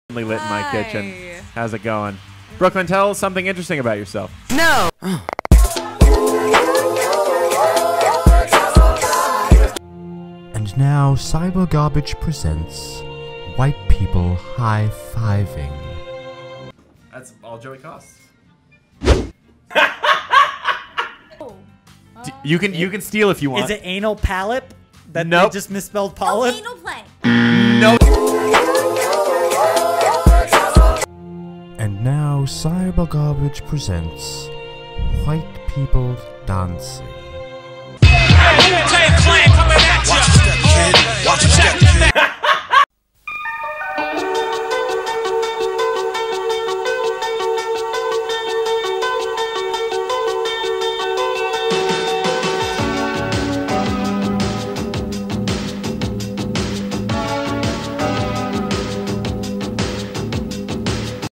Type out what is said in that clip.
lit in my kitchen. How's it going? Brooklyn, tell us something interesting about yourself. No! And now CyberGarbage presents White People High-Fiving. That's all Joey costs. You can steal if you want. Is it anal polyp? That Nope. they just misspelled polyp? Oh, anal play. No. And now CyberGarbage presents White People Dancing. Watch your step, kid. Watch your step.